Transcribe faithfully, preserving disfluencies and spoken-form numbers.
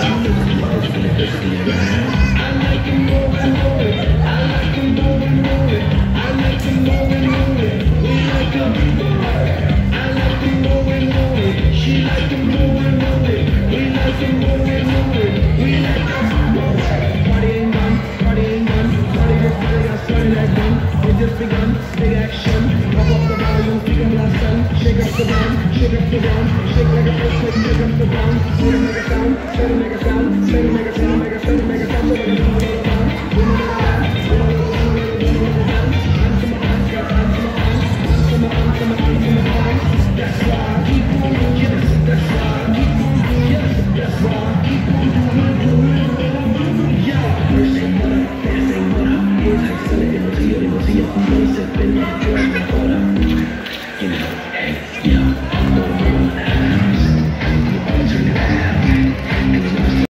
Big action, pop up the volume, feel the sun, shake up the band, shake up the ground.